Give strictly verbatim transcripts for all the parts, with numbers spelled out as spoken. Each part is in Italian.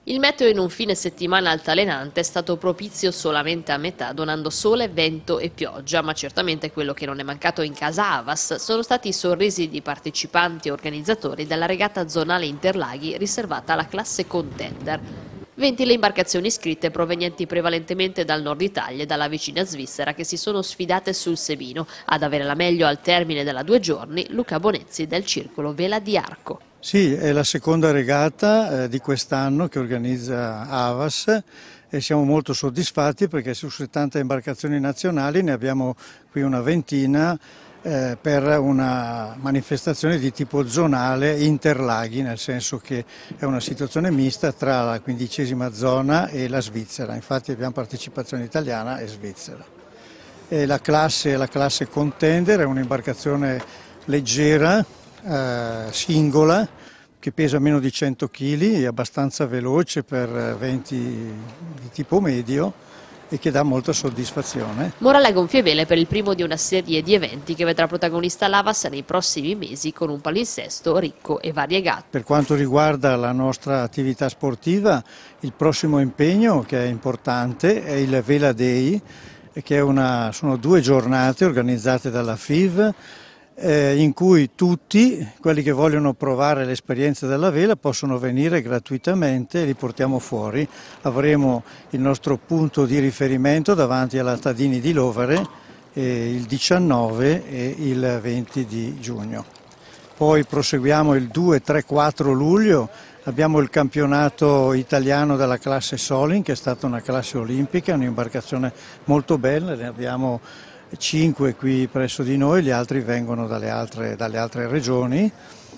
Il meteo in un fine settimana altalenante è stato propizio solamente a metà, donando sole, vento e pioggia, ma certamente quello che non è mancato in casa Havas sono stati i sorrisi di partecipanti e organizzatori della regata zonale Interlaghi riservata alla classe Contender. venti le imbarcazioni iscritte provenienti prevalentemente dal nord Italia e dalla vicina Svizzera che si sono sfidate sul Semino. Ad avere la meglio al termine della due giorni Luca Bonezzi del Circolo Vela di Arco. Sì, è la seconda regata eh, di quest'anno che organizza Havas e siamo molto soddisfatti perché su settanta imbarcazioni nazionali ne abbiamo qui una ventina eh, per una manifestazione di tipo zonale interlaghi, nel senso che è una situazione mista tra la quindicesima zona e la Svizzera, infatti abbiamo partecipazione italiana e svizzera. E la classe, la classe Contender è un'imbarcazione leggera, Eh, singola, che pesa meno di cento chili, è abbastanza veloce per venti di tipo medio e che dà molta soddisfazione. Morale a gonfie vele per il primo di una serie di eventi che vedrà protagonista l'Havas nei prossimi mesi con un palinsesto ricco e variegato. Per quanto riguarda la nostra attività sportiva, il prossimo impegno, che è importante, è il Vela Day, che è una, sono due giornate organizzate dalla F I V Eh, in cui tutti quelli che vogliono provare l'esperienza della vela possono venire gratuitamente e li portiamo fuori. Avremo il nostro punto di riferimento davanti alla Tadini di Lovere eh, il diciannove e il venti di giugno. Poi proseguiamo il due, tre, quattro luglio, abbiamo il campionato italiano della classe Solin, che è stata una classe olimpica, un'imbarcazione molto bella, ne abbiamo cinque qui presso di noi, gli altri vengono dalle altre, dalle altre regioni.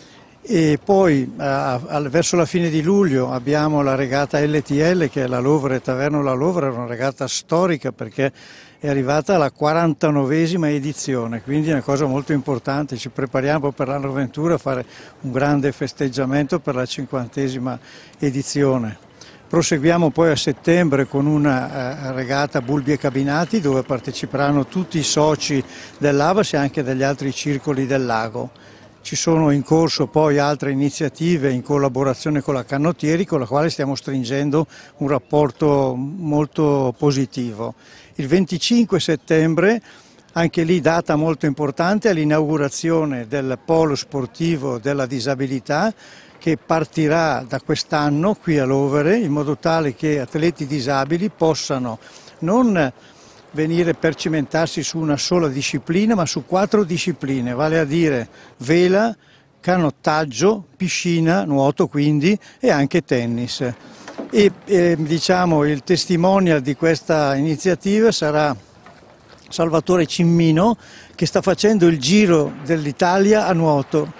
E poi a, a, verso la fine di luglio abbiamo la regata L T L, che è la Lovere Taverno La Lovere, è una regata storica perché è arrivata alla quarantanovesima edizione, quindi è una cosa molto importante. Ci prepariamo per l'anno ventura a fare un grande festeggiamento per la cinquantesima edizione. Proseguiamo poi a settembre con una eh, regata Bulbi e Cabinati, dove parteciperanno tutti i soci dell'Havas e anche degli altri circoli del lago. Ci sono in corso poi altre iniziative in collaborazione con la Canottieri, con la quale stiamo stringendo un rapporto molto positivo. Il venticinque settembre, anche lì data molto importante, è l'inaugurazione del polo sportivo della disabilità, che partirà da quest'anno qui a Lovere, in modo tale che atleti disabili possano non venire per cimentarsi su una sola disciplina, ma su quattro discipline, vale a dire vela, canottaggio, piscina, nuoto quindi e anche tennis. E eh, diciamo il testimonial di questa iniziativa sarà Salvatore Cimmino, che sta facendo il giro dell'Italia a nuoto.